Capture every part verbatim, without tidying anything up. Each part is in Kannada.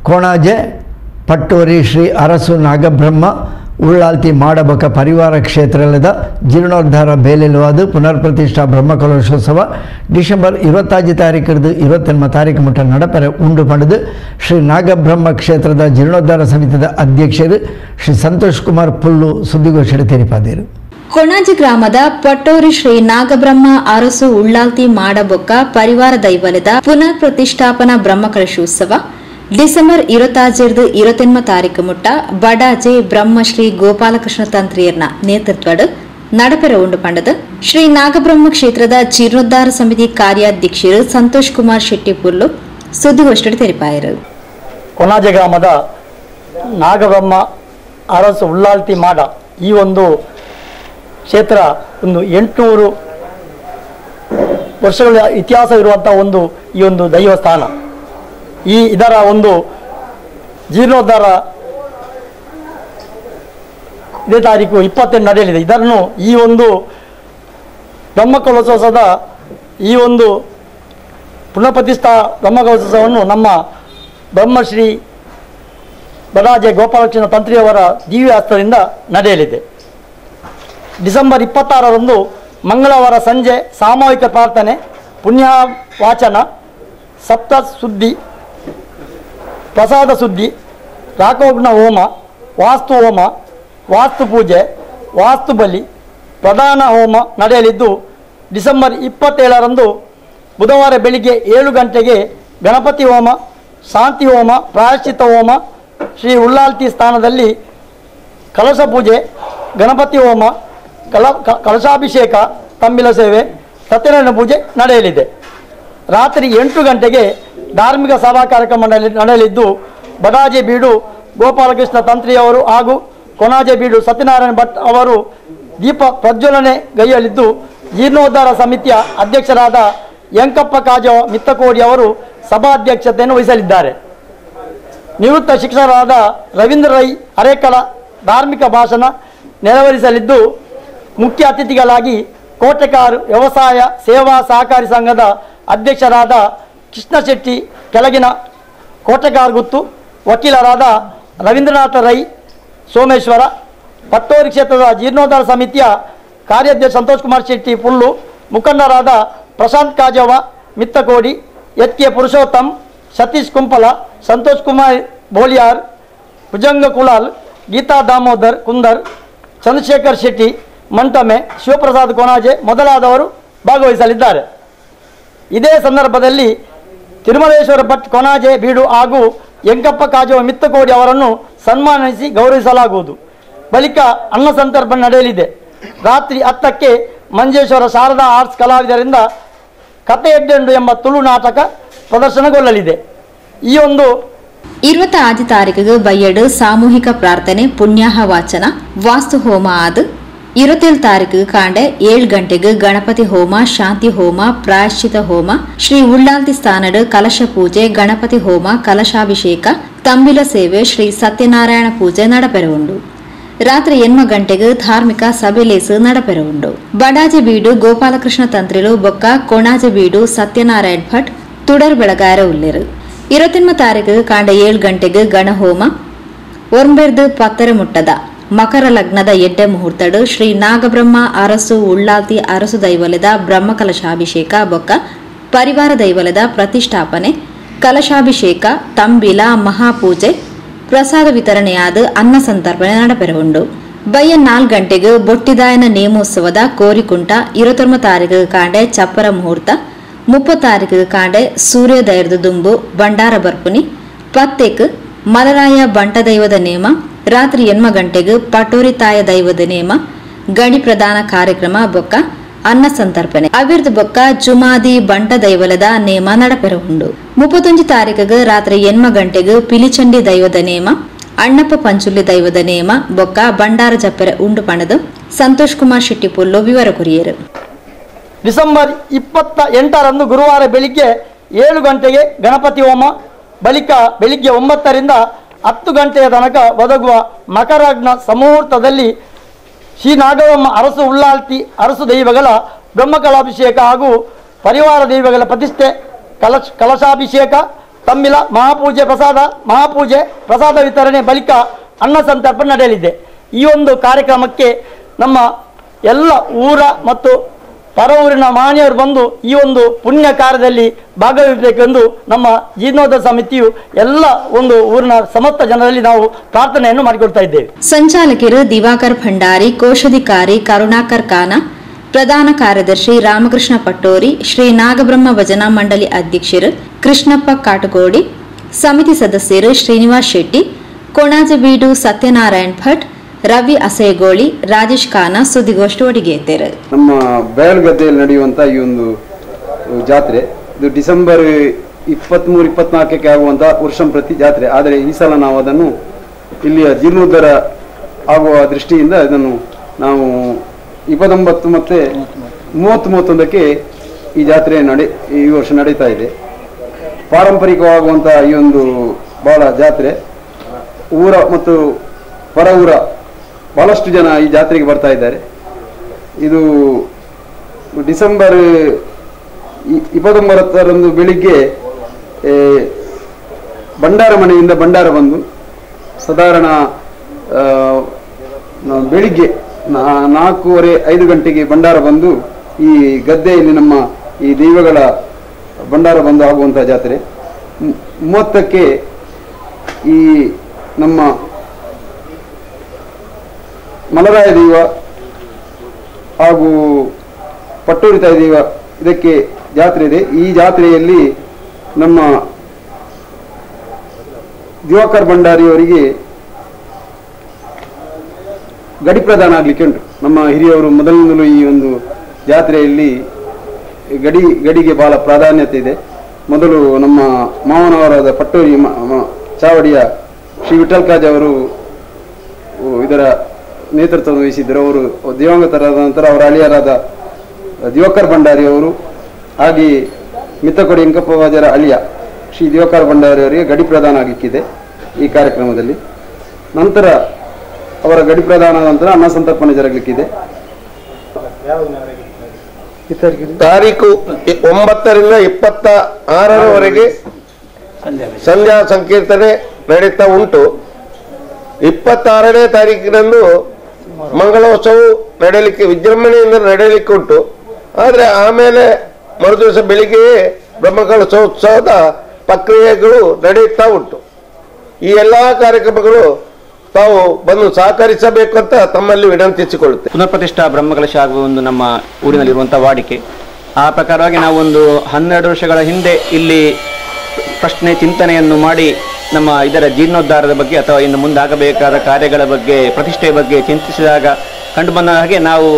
ಕೊಣಾಜೆ ಪಟ್ಟೋರಿ ಶ್ರೀ ಅರಸು ನಾಗಬ್ರಹ್ಮ ಉಳ್ಳಾಲ್ತಿ ಮಾಡಬಕ ಪರಿವಾರ ಕ್ಷೇತ್ರದ ಜೀರ್ಣೋದ್ಧಾರ ಬೇಲೆಲುವಾದ ಪುನರ್ ಪ್ರತಿಷ್ಠಾ ಬ್ರಹ್ಮಕಲಶೋತ್ಸವ ಡಿಸೆಂಬರ್ ಇಪ್ಪತ್ತೈದು ತಾರೀಕಿದ್ದು ಇಪ್ಪತ್ತೆಂಟು ತಾರೀಕು ಮುಟ್ಟ ನಡಪೆರೆ ಉಂಡು ಪಡೆದು ಶ್ರೀ ನಾಗಬ್ರಹ್ಮ ಕ್ಷೇತ್ರದ ಜೀರ್ಣೋದ್ಧಾರ ಸಮಿತಿಯ ಅಧ್ಯಕ್ಷರು ಶ್ರೀ ಸಂತೋಷ್ ಕುಮಾರ್ ಪುಲ್ಲು ಸುದ್ದಿಗೋಷ್ಠಿ ತೆರಿಪಾದರು. ಕೊಣಾಜಿ ಗ್ರಾಮದ ಪಟ್ಟೋರಿ ಶ್ರೀ ನಾಗಬ್ರಹ್ಮ ಅರಸು ಉಳ್ಳಾಲ್ತಿ ಮಾಡಬೊಕ್ಕ ಪರಿವಾರ ದೈವಲದ ಪುನರ್ ಪ್ರತಿಷ್ಠಾಪನಾ ಬ್ರಹ್ಮಕಲಶೋತ್ಸವ ಡಿಸೆಂಬರ್ ಇಪ್ಪತ್ತೈದು ಇಪ್ಪತ್ತೆಂಟು ತಾರೀಕು ಮುಟ್ಟ ಬಡಾಜೆ ಬ್ರಹ್ಮಶ್ರೀ ಗೋಪಾಲಕೃಷ್ಣ ತಂತ್ರಿಯರ್ನ ನೇತೃತ್ವದ ನಡಪೆರೆ ಉಂಡು ಪಂಡದು ಶ್ರೀ ನಾಗಬ್ರಹ್ಮ ಕ್ಷೇತ್ರದ ಜೀರ್ಣೋದ್ಧಾರ ಸಮಿತಿ ಕಾರ್ಯಾಧ್ಯಕ್ಷರು ಸಂತೋಷ್ ಕುಮಾರ್ ಶೆಟ್ಟಿ ಪುಲ್ಲು ಸುದ್ದಿಗೋಷ್ಠಿ ತೆರಿಪಾಯರು. ಕೊಣಾಜೆ ಗ್ರಾಮದ ನಾಗಬ್ರಹ್ಮ ಅರಸು ಉಳ್ಳಾಲ್ತಿ ಮಾಡ ಈ ಒಂದು ಕ್ಷೇತ್ರ ಒಂದು ಎಂಟುನೂರು ವರ್ಷಗಳ ಇತಿಹಾಸ ಇರುವಂಥ ಒಂದು ಈ ಒಂದು ದೈವಸ್ಥಾನ. ಈ ಇದರ ಒಂದು ಜೀರ್ಣೋದ್ಧಾರ ಇದೇ ತಾರೀಕು ಇಪ್ಪತ್ತೆಂಟು ನಡೆಯಲಿದೆ. ಇದನ್ನು ಈ ಒಂದು ಬ್ರಹ್ಮಕಲಶೋತ್ಸವದ ಈ ಒಂದು ಪುನಃಪ್ರತಿಷ್ಠಾ ಬ್ರಹ್ಮಕಲಶೋತ್ಸವವನ್ನು ನಮ್ಮ ಬ್ರಹ್ಮಶ್ರೀ ಬಡಾಜೆ ಗೋಪಾಲಕೃಷ್ಣ ತಂತ್ರಿಯವರ ದಿವ್ಯ ಹಸ್ತದಿಂದ ನಡೆಯಲಿದೆ. ಡಿಸೆಂಬರ್ ಇಪ್ಪತ್ತಾರರಂದು ಮಂಗಳವಾರ ಸಂಜೆ ಸಾಮೂಹಿಕ ಪ್ರಾರ್ಥನೆ, ಪುಣ್ಯ ವಾಚನ, ಸಪ್ತ ಸುದ್ದಿ, ಪ್ರಸಾದ ಸುದ್ದಿ, ರಾಕೋಗ್ನ ಹೋಮ, ವಾಸ್ತು ಹೋಮ, ವಾಸ್ತು ಪೂಜೆ, ವಾಸ್ತು ಬಲಿ, ಪ್ರಧಾನ ಹೋಮ ನಡೆಯಲಿದ್ದು ಡಿಸೆಂಬರ್ ಇಪ್ಪತ್ತೇಳರಂದು ಬುಧವಾರ ಬೆಳಿಗ್ಗೆ ಏಳು ಗಂಟೆಗೆ ಗಣಪತಿ ಹೋಮ, ಶಾಂತಿ ಹೋಮ, ಪ್ರಾಯಶ್ಚಿತ್ತ ಹೋಮ, ಶ್ರೀ ಉಳ್ಳಾಲ್ತಿ ಸ್ಥಾನದಲ್ಲಿ ಕಲಶ ಪೂಜೆ, ಗಣಪತಿ ಹೋಮ, ಕಲ ಕಲಶಾಭಿಷೇಕ, ತಂಬಿಲ ಸೇವೆ, ಸತ್ಯನಾರಾಯಣ ಪೂಜೆ ನಡೆಯಲಿದೆ. ರಾತ್ರಿ ಎಂಟು ಗಂಟೆಗೆ ಧಾರ್ಮಿಕ ಸಭಾ ಕಾರ್ಯಕ್ರಮ ನಡೆಯಲಿದ್ದು ಬಡಾಜೆ ಬೀಡು ಗೋಪಾಲಕೃಷ್ಣ ತಂತ್ರಿಯವರು ಹಾಗೂ ಕೊಣಾಜೆ ಬೀಡು ಸತ್ಯನಾರಾಯಣ ಭಟ್ ಅವರು ದೀಪ ಪ್ರಜ್ವಲನೆ ಗೈಯಲಿದ್ದು ಜೀರ್ಣೋದ್ಧಾರ ಸಮಿತಿಯ ಅಧ್ಯಕ್ಷರಾದ ಯಂಕಪ್ಪ ಕಾಜೋ ಮಿತ್ತಕೋಡಿ ಅವರು ಸಭಾಧ್ಯಕ್ಷತೆಯನ್ನು ವಹಿಸಲಿದ್ದಾರೆ. ನಿವೃತ್ತ ಶಿಕ್ಷಕರಾದ ರವೀಂದ್ರ ರೈ ಅರೇಕಳ ಧಾರ್ಮಿಕ ಭಾಷಣ ನೆರವೇರಿಸಲಿದ್ದು ಮುಖ್ಯ ಅತಿಥಿಗಳಾಗಿ ಕೋಟೆಕಾರ್ ವ್ಯವಸಾಯ ಸೇವಾ ಸಹಕಾರಿ ಸಂಘದ ಅಧ್ಯಕ್ಷರಾದ ಕೃಷ್ಣ ಶೆಟ್ಟಿ ಕೆಳಗಿನ ಕೋಟೆಕಾರ್ ಗುತ್ತು, ವಕೀಲರಾದ ರವೀಂದ್ರನಾಥ ರೈ ಸೋಮೇಶ್ವರ, ಪಟ್ಟೋರಿ ಕ್ಷೇತ್ರದ ಜೀರ್ಣೋದ್ಧಾರ ಸಮಿತಿಯ ಕಾರ್ಯಾಧ್ಯಕ್ಷ ಸಂತೋಷ್ ಕುಮಾರ್ ಶೆಟ್ಟಿ ಪುಲ್ಲು, ಮುಖಂಡರಾದ ಪ್ರಶಾಂತ್ ಕಾಜವ ಮಿತ್ತಕೋಡಿ, ಎಚ್ ಕೆ ಪುರುಷೋತ್ತಮ್, ಸತೀಶ್ ಕುಂಪಲ, ಸಂತೋಷ್ ಕುಮಾರ್ ಬೋಲಿಯಾರ್, ಭುಜಂಗ ಕುಲಾಲ್, ಗೀತಾ ದಾಮೋದರ್ ಕುಂದರ್, ಚಂದ್ರಶೇಖರ್ ಶೆಟ್ಟಿ ಮಂಟಮೆ, ಶಿವಪ್ರಸಾದ್ ಕೊಣಾಜೆ ಮೊದಲಾದವರು ಭಾಗವಹಿಸಲಿದ್ದಾರೆ. ಇದೇ ಸಂದರ್ಭದಲ್ಲಿ ತಿರುಮಲೇಶ್ವರ ಭಟ್ ಕೊಣಾಜೆ ಬೀಡು ಹಾಗೂ ಯಂಕಪ್ಪ ಕಾಜವ ಮಿತ್ತಕೋಡಿ ಅವರನ್ನು ಸನ್ಮಾನಿಸಿ ಗೌರವಿಸಲಾಗುವುದು. ಬಳಿಕ ಅನ್ನ ಸಂತರ್ಪಣೆ ನಡೆಯಲಿದೆ. ರಾತ್ರಿ ಹತ್ತಕ್ಕೆ ಮಂಜೇಶ್ವರ ಶಾರದಾ ಆರ್ಟ್ಸ್ ಕಲಾವಿದರಿಂದ ಕತೆ ಎಡ್ಡೆಂಡು ಎಂಬ ತುಳು ನಾಟಕ ಪ್ರದರ್ಶನಗೊಳ್ಳಲಿದೆ. ಈ ಒಂದು ಇಪ್ಪತ್ತೈದು ತಾರೀಕಿಗೆ ಬಯ್ಯಡು ಸಾಮೂಹಿಕ ಪ್ರಾರ್ಥನೆ, ಪುಣ್ಯಾಹ ವಾಚನ, ವಾಸ್ತು ಹೋಮ ಆದ ಇಪ್ಪತ್ತೇಳು ತಾರೀಕು ಕಾಂಡೆ ಏಳು ಗಂಟೆಗೆ ಗಣಪತಿ ಹೋಮ, ಶಾಂತಿ ಹೋಮ, ಪ್ರಾಯಶ್ಚಿತ ಹೋಮ, ಶ್ರೀ ಉಳ್ಳಾಲ್ತಿ ಸ್ಥಾನದ ಕಲಶ ಪೂಜೆ, ಗಣಪತಿ ಹೋಮ, ಕಲಶಾಭಿಷೇಕ, ತಂಬಿಲ ಸೇವೆ, ಶ್ರೀ ಸತ್ಯನಾರಾಯಣ ಪೂಜೆ ನಡಪೆರೆ ಉಂಡು. ರಾತ್ರಿ ಎನ್ಮ ಗಂಟೆಗೆ ಧಾರ್ಮಿಕ ಸಭೆಲೇಸು ನಡಪೆರೆ ಉಂಡು. ಬಡಾಜೆ ಬೀಡು ಗೋಪಾಲಕೃಷ್ಣ ತಂತ್ರಿಲು ಬೊಕ್ಕ ಕೊಣಾಜೆ ಬೀಡು ಸತ್ಯನಾರಾಯಣ ಭಟ್ ತುಡರ್ ಬೆಳಗಾರ ಉಲ್ಲೆರು. ಇಪ್ಪತ್ತೆಂಟು ತಾರೀಕು ಕಾಂಡ ಏಳು ಗಂಟೆಗೆ ಗಣಹೋಮ, ಒರ್ಂಬೆರ್ದು ಪತ್ತರ ಮುಟ್ಟದ ಮಕರ ಲಗ್ನದ ಎಡ್ಡೆ ಮುಹೂರ್ತಡು ಶ್ರೀ ನಾಗಬ್ರಹ್ಮ ಅರಸು ಉಳ್ಳಾಲ್ತಿ ಅರಸು ದೈವಲದ ಬ್ರಹ್ಮ ಕಲಶಾಭಿಷೇಕ ಬೊಕ್ಕ ಪರಿವಾರ ದೈವಲದ ಪ್ರತಿಷ್ಠಾಪನೆ, ಕಲಶಾಭಿಷೇಕ, ತಂಬಿಲ, ಮಹಾಪೂಜೆ, ಪ್ರಸಾದ ವಿತರಣೆಯಾದ ಅನ್ನ ಸಂತರ್ಪಣೆ ನಡಪೆರೆ ಉಂಡು. ಬಯ್ಯ ನಾಲ್ಕು ಗಂಟೆಗೆ ಬೊಟ್ಟಿದಾಯನ ನೇಮೋತ್ಸವದ ಕೋರಿಕುಂಟ ಇಪ್ಪತ್ತೊಂಬತ್ತು ತಾರೀಕು ಕಾಂಡೆ ಚಪ್ಪರ ಮುಹೂರ್ತ, ಮುಪ್ಪತ್ತು ತಾರೀಕು ಕಾಂಡೆ ಸೂರ್ಯೋದಯದ ದುಂಬು ಭಂಡಾರ ಬರ್ಪುನಿ, ಪತ್ತೆಕ್ ಮಲರಾಯ ಬಂಟ ದೈವದ ನೇಮ, ರಾತ್ರಿ ಎನ್ಮ ಗಂಟೆಗೆ ಪಟೋರಿ ತಾಯ ದೈವದ ನೇಮ, ಗಣಿ ಪ್ರದಾನ ಕಾರ್ಯಕ್ರಮ ಬೊಕ್ಕ ಅನ್ನ ಸಂತರ್ಪಣೆ ಅವಿರ್ದ ಬೊಕ್ಕ ಜುಮಾದಿ ಬಂಟ ದೈವಲದ ನೇಮ ನಡಪೆರೆ ಉಂಡು. ಮುಪ್ಪತ್ತೊಂದು ತಾರೀಕಿಗೆ ರಾತ್ರಿ ಎನ್ಮ ಗಂಟೆಗೆ ಪಿಲಿಚಂಡಿ ದೈವದ ನೇಮ, ಅಣ್ಣಪ್ಪ ಪಂಚುಲಿ ದೈವದ ನೇಮ ಬೊಕ್ಕ ಭಂಡಾರ ಜಪ್ಪೆರೆ ಉಂಡು ಪಣದು ಸಂತೋಷ್ ಕುಮಾರ್ ಶೆಟ್ಟಿ ಪುಲ್ಲು ವಿವರ ಕುರಿಯರು. ಡಿಸೆಂಬರ್ ಇಪ್ಪತ್ತ ಎಂಟರಂದು ಗುರುವಾರ ಬೆಳಿಗ್ಗೆ ಏಳು ಗಂಟೆಗೆ ಗಣಪತಿ ಹೋಮ, ಬಳಿಕ ಬೆಳಿಗ್ಗೆ ಒಂಬತ್ತರಿಂದ ಹತ್ತು ಗಂಟೆಯ ತನಕ ಒದಗುವ ಮಕರಗ್ನ ಸಮುಹೂರ್ತದಲ್ಲಿ ಶ್ರೀ ನಾಗಬ್ರಹ್ಮ ಅರಸು ಉಳ್ಳಾಲ್ತಿ ಅರಸು ದೈವಗಳ ಬ್ರಹ್ಮಕಲಾಭಿಷೇಕ ಹಾಗೂ ಪರಿವಾರ ದೈವಗಳ ಪ್ರತಿಷ್ಠೆ, ಕಲಶ ಕಲಶಾಭಿಷೇಕ ತಮ್ಮಿಲ ಮಹಾಪೂಜೆ ಪ್ರಸಾದ ಮಹಾಪೂಜೆ ಪ್ರಸಾದ ವಿತರಣೆ ಬಳಿಕ ಅನ್ನ ಸಂತರ್ಪಣೆ ನಡೆಯಲಿದೆ. ಈ ಒಂದು ಕಾರ್ಯಕ್ರಮಕ್ಕೆ ನಮ್ಮ ಎಲ್ಲ ಊರ ಮತ್ತು ಪರ ಊರಿನ ಮಾನ್ಯರು ಬಂದು ಈ ಒಂದು ಪುಣ್ಯ ಕಾರ್ಯದಲ್ಲಿ ಭಾಗವಹಿಸಬೇಕೆಂದು ನಮ್ಮ ಜೀರ್ಣೋದ್ಧಾರ ಸಮಿತಿಯು ಎಲ್ಲ ಒಂದು ಊರಿನ ಸಮಸ್ತ ಜನರಲ್ಲಿ ನಾವು ಪ್ರಾರ್ಥನೆಯನ್ನು ಮಾಡಿಕೊಡ್ತಾ ಇದ್ದೇವೆ. ಸಂಚಾಲಕರು ದಿವಾಕರ್ ಭಂಡಾರಿ, ಕೋಶಾಧಿಕಾರಿ ಕರುಣಾಕರ್ ಖಾನ, ಪ್ರಧಾನ ಕಾರ್ಯದರ್ಶಿ ರಾಮಕೃಷ್ಣ ಪಟ್ಟೋರಿ, ಶ್ರೀ ನಾಗಬ್ರಹ್ಮ ಭಜನಾ ಮಂಡಳಿ ಅಧ್ಯಕ್ಷರು ಕೃಷ್ಣಪ್ಪ ಕಾಟಗೋಡಿ, ಸಮಿತಿ ಸದಸ್ಯರು ಶ್ರೀನಿವಾಸ್ ಶೆಟ್ಟಿ, ಕೊಣಾಜಬೀಡು ಸತ್ಯನಾರಾಯಣ್ ಭಟ್, ರವಿ ಅಸೇಗೋಳಿ, ರಾಜೇಶ್ ಖಾನ ಸುದ್ದಿಗೋಷ್ಠಿ ಒಡಿಗೆತ್ತೇರು. ನಮ್ಮ ಬಯಲುಗದ್ದೆಯಲ್ಲಿ ನಡೆಯುವಂಥ ಈ ಒಂದು ಜಾತ್ರೆ ಇದು ಡಿಸೆಂಬರ್ ಇಪ್ಪತ್ತ್ಮೂರು ಇಪ್ಪತ್ನಾಲ್ಕಕ್ಕೆ ಆಗುವಂಥ ವರ್ಷಂಪ್ರತಿ ಜಾತ್ರೆ. ಆದರೆ ಈ ಸಲ ನಾವು ಅದನ್ನು ಇಲ್ಲಿಯ ಜೀರ್ಣೋದ್ಧಾರ ಆಗುವ ದೃಷ್ಟಿಯಿಂದ ಇದನ್ನು ನಾವು ಇಪ್ಪತ್ತೊಂಬತ್ತು ಮತ್ತು ಮೂವತ್ತು ಮೂವತ್ತೊಂದಕ್ಕೆ ಈ ಜಾತ್ರೆ ನಡೆ ಈ ವರ್ಷ ನಡೀತಾ ಇದೆ. ಪಾರಂಪರಿಕವಾಗುವಂಥ ಈ ಒಂದು ಬಹಳ ಜಾತ್ರೆ ಊರ ಮತ್ತು ಹೊರ ಊರ ಬಹಳಷ್ಟು ಜನ ಈ ಜಾತ್ರೆಗೆ ಬರ್ತಾ ಇದ್ದಾರೆ. ಇದು ಡಿಸೆಂಬರ್ ಇಪ್ಪತ್ತೊಂಬತ್ತರಂದು ಬೆಳಿಗ್ಗೆ ಭಂಡಾರ ಮನೆಯಿಂದ ಭಂಡಾರ ಬಂದು ಸಾಧಾರಣ ಬೆಳಿಗ್ಗೆ ನಾಲ್ಕೂವರೆ ಐದು ಗಂಟೆಗೆ ಭಂಡಾರ ಬಂದು ಈ ಗದ್ದೆಯಲ್ಲಿ ನಮ್ಮ ಈ ದೈವಗಳ ಭಂಡಾರ ಬಂದು ಆಗುವಂಥ ಜಾತ್ರೆ. ಮೂವತ್ತಕ್ಕೆ ಈ ನಮ್ಮ ಮಲರಾಯ ದೈವ ಹಾಗೂ ಪಟ್ಟೂರಿ ತಾಯಿ ದೈವ ಇದಕ್ಕೆ ಜಾತ್ರೆ ಇದೆ. ಈ ಜಾತ್ರೆಯಲ್ಲಿ ನಮ್ಮ ದಿವಾಕರ್ ಭಂಡಾರಿಯವರಿಗೆ ಗಡಿ ಪ್ರದಾನ ಆಗಲಿಕ್ಕೆ ಉಂಟು. ನಮ್ಮ ಹಿರಿಯವರು ಮೊದಲಿನಿಂದಲೂ ಈ ಒಂದು ಜಾತ್ರೆಯಲ್ಲಿ ಗಡಿ ಗಡಿಗೆ ಬಹಳ ಪ್ರಾಧಾನ್ಯತೆ ಇದೆ. ಮೊದಲು ನಮ್ಮ ಮಾವನವರಾದ ಪಟ್ಟೂರಿ ಚಾವಡಿಯ ಶ್ರೀ ವಿಠಲ್ ಕಾಜ್ ಅವರು ಇದರ ನೇತೃತ್ವ ವಹಿಸಿದ್ದರು. ಅವರು ದಿವಂಗತರಾದ ನಂತರ ಅವರ ಅಳಿಯರಾದ ದಿವಾಕರ್ ಭಂಡಾರಿ ಅವರು ಹಾಗೆ ಮಿತ್ತಕೊಡಿ ಇಂಕಪ್ಪವಾಜರ ಅಳಿಯ ಶ್ರೀ ದಿವಾಕರ್ ಭಂಡಾರಿ ಅವರಿಗೆ ಗಡಿ ಪ್ರದಾನ ಆಗಲಿಕ್ಕಿದೆ ಈ ಕಾರ್ಯಕ್ರಮದಲ್ಲಿ. ನಂತರ ಅವರ ಗಡಿ ಪ್ರದಾನ ನಂತರ ಅನ್ನ ಸಂತರ್ಪಣೆ ಜರಗಲಿಕ್ಕಿದೆ. ತಾರೀಕು ಒಂಬತ್ತರಿಂದ ಇಪ್ಪತ್ತ ಆರರವರೆಗೆ ಸಂಧ್ಯಾ ಸಂಕೀರ್ತನೆ ನಡೀತಾ ಉಂಟು. ಇಪ್ಪತ್ತಾರನೇ ತಾರೀಕಿನಂದು ಮಂಗಳೋತ್ಸವ ನಡೆಯಲಿಕ್ಕೆ ವಿಜೃಂಭಣೆಯಿಂದ ನಡೆಯಲಿಕ್ಕೆ ಉಂಟು. ಆದರೆ ಆಮೇಲೆ ಮರುದಿವಸ ಬೆಳಿಗ್ಗೆಯೇ ಬ್ರಹ್ಮಕಲಶೋತ್ಸವದ ಪ್ರಕ್ರಿಯೆಗಳು ನಡೆಯುತ್ತಾ ಉಂಟು. ಈ ಎಲ್ಲ ಕಾರ್ಯಕ್ರಮಗಳು ತಾವು ಬಂದು ಸಹಕರಿಸಬೇಕು ಅಂತ ತಮ್ಮಲ್ಲಿ ವಿನಂತಿಸಿಕೊಳ್ಳುತ್ತೆ. ಪುನರ್ಪ್ರತಿಷ್ಠಾ ಬ್ರಹ್ಮಕಲಶ ಆಗುವ ಒಂದು ನಮ್ಮ ಊರಿನಲ್ಲಿರುವಂಥ ವಾಡಿಕೆ. ಆ ಪ್ರಕಾರವಾಗಿ ನಾವು ಒಂದು ಹನ್ನೆರಡು ವರ್ಷಗಳ ಹಿಂದೆ ಇಲ್ಲಿ ಪ್ರಶ್ನೆ ಚಿಂತನೆಯನ್ನು ಮಾಡಿ ನಮ್ಮ ಇದರ ಜೀರ್ಣೋದ್ಧಾರದ ಬಗ್ಗೆ ಅಥವಾ ಇನ್ನು ಮುಂದಾಗಬೇಕಾದ ಕಾರ್ಯಗಳ ಬಗ್ಗೆ ಪ್ರತಿಷ್ಠೆಯ ಬಗ್ಗೆ ಚಿಂತಿಸಿದಾಗ ಕಂಡುಬಂದ ಹಾಗೆ ನಾವು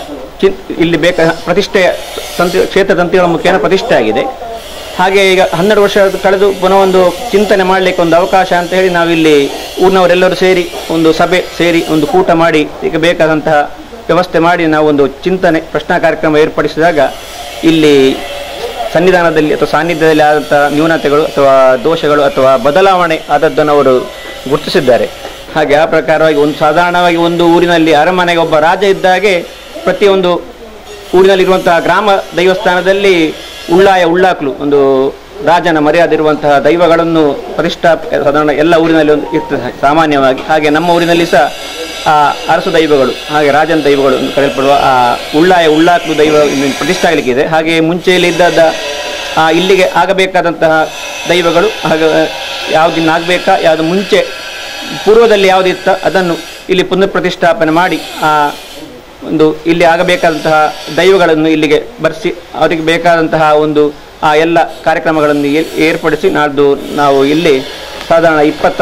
ಚಿ ಇಲ್ಲಿ ಬೇಕ ಪ್ರತಿಷ್ಠೆಯ ತಂತಿ ಕ್ಷೇತ್ರ ತಂತಿಗಳ ಮುಖೇನ ಪ್ರತಿಷ್ಠೆ ಆಗಿದೆ. ಹಾಗೆ ಈಗ ಹನ್ನೆರಡು ವರ್ಷ ಕಳೆದು ಪುನಃ ಒಂದು ಚಿಂತನೆ ಮಾಡಲಿಕ್ಕೆ ಒಂದು ಅವಕಾಶ ಅಂತ ಹೇಳಿ ನಾವಿಲ್ಲಿ ಊರಿನವರೆಲ್ಲರೂ ಸೇರಿ ಒಂದು ಸಭೆ ಸೇರಿ ಒಂದು ಕೂಟ ಮಾಡಿ ಈಗ ಬೇಕಾದಂತಹ ವ್ಯವಸ್ಥೆ ಮಾಡಿ ನಾವು ಒಂದು ಚಿಂತನೆ ಪ್ರಶ್ನಾ ಕಾರ್ಯಕ್ರಮ ಏರ್ಪಡಿಸಿದಾಗ ಇಲ್ಲಿ ಸನ್ನಿಧಾನದಲ್ಲಿ ಅಥವಾ ಸಾನ್ನಿಧ್ಯದಲ್ಲಿ ಆದಂಥ ನ್ಯೂನತೆಗಳು ಅಥವಾ ದೋಷಗಳು ಅಥವಾ ಬದಲಾವಣೆ ಆದದ್ದನ್ನು ಅವರು ಗುರುತಿಸಿದ್ದಾರೆ. ಹಾಗೆ ಆ ಪ್ರಕಾರವಾಗಿ ಒಂದು ಸಾಧಾರಣವಾಗಿ ಒಂದು ಊರಿನಲ್ಲಿ ಅರಮನೆಗೆ ಒಬ್ಬ ರಾಜ ಇದ್ದಾಗೆ ಪ್ರತಿಯೊಂದು ಊರಿನಲ್ಲಿರುವಂತಹ ಗ್ರಾಮ ದೈವಸ್ಥಾನದಲ್ಲಿ ಉಳ್ಳಾಯ ಉಳ್ಳಾಕ್ಲು ಒಂದು ರಾಜನ ಮರ್ಯಾದೆ ಇರುವಂತಹ ದೈವಗಳನ್ನು ಪ್ರತಿಷ್ಠಾ ಸಾಧಾರಣ ಎಲ್ಲ ಊರಿನಲ್ಲಿ ಒಂದು ಇರ್ತದೆ ಸಾಮಾನ್ಯವಾಗಿ. ಹಾಗೆ ನಮ್ಮ ಊರಿನಲ್ಲಿ ಸಹ ಆ ಅರಸು ದೈವಗಳು ಹಾಗೆ ರಾಜನ ದೈವಗಳು ಎಂದು ಕರೆಯಲ್ಪಡುವ ಆ ಉಳ್ಳಾಯ ಉಳ್ಳಾಕ್ಲು ದೈವ ಪ್ರತಿಷ್ಠೆ ಆಗಲಿಕ್ಕಿದೆ. ಹಾಗೆ ಮುಂಚೆಯಲ್ಲಿ ಇದ್ದದ ಇಲ್ಲಿಗೆ ಆಗಬೇಕಾದಂತಹ ದೈವಗಳು ಹಾಗೆ ಯಾವುದಿನ್ನು ಆಗಬೇಕಾ ಯಾವುದು ಮುಂಚೆ ಪೂರ್ವದಲ್ಲಿ ಯಾವುದಿತ್ತ ಅದನ್ನು ಇಲ್ಲಿ ಪುನರ್ ಪ್ರತಿಷ್ಠಾಪನೆ ಮಾಡಿ ಆ ಒಂದು ಇಲ್ಲಿ ಆಗಬೇಕಾದಂತಹ ದೈವಗಳನ್ನು ಇಲ್ಲಿಗೆ ಬರೆಸಿ ಅವರಿಗೆ ಬೇಕಾದಂತಹ ಒಂದು ಆ ಎಲ್ಲ ಕಾರ್ಯಕ್ರಮಗಳನ್ನು ಏರ್ಪಡಿಸಿ ನಾಡ್ದು ನಾವು ಇಲ್ಲಿ ಸಾಧಾರಣ ಇಪ್ಪತ್ತ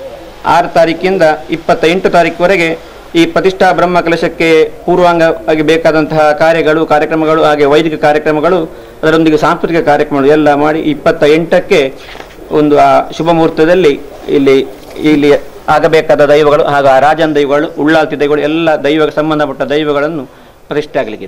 ಆರು ತಾರೀಕಿಂದ ಇಪ್ಪತ್ತ ಎಂಟು ತಾರೀಕುವರೆಗೆ ಈ ಪ್ರತಿಷ್ಠಾ ಬ್ರಹ್ಮ ಕಲಶಕ್ಕೆ ಪೂರ್ವಾಂಗವಾಗಿ ಬೇಕಾದಂತಹ ಕಾರ್ಯಗಳು ಕಾರ್ಯಕ್ರಮಗಳು ಹಾಗೆ ವೈದಿಕ ಕಾರ್ಯಕ್ರಮಗಳು ಅದರೊಂದಿಗೆ ಸಾಂಸ್ಕೃತಿಕ ಕಾರ್ಯಕ್ರಮಗಳು ಎಲ್ಲ ಮಾಡಿ ಇಪ್ಪತ್ತ ಎಂಟಕ್ಕೆ ಒಂದು ಆ ಶುಭ ಮುಹೂರ್ತದಲ್ಲಿ ಇಲ್ಲಿ ಇಲ್ಲಿ ಆಗಬೇಕಾದ ದೈವಗಳು ಹಾಗೂ ಆ ರಾಜನ ದೈವಗಳು ಉಳ್ಳಾಲ್ತಿ ದೈವಗಳು ಎಲ್ಲ ದೈವಕ್ಕೆ ಸಂಬಂಧಪಟ್ಟ ದೈವಗಳನ್ನು ಪ್ರತಿಷ್ಠೆ ಆಗಲಿಕ್ಕೆ